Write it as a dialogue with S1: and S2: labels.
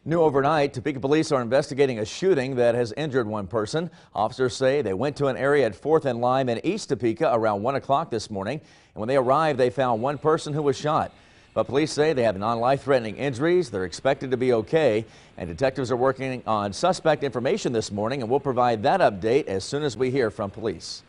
S1: New overnight, Topeka police are investigating a shooting that has injured one person. Officers say they went to an area at 4th and Lime in East Topeka around 1 o'clock this morning. And when they arrived, they found one person who was shot. But police say they have non-life-threatening injuries. They're expected to be okay. And detectives are working on suspect information this morning, and we'll provide that update as soon as we hear from police.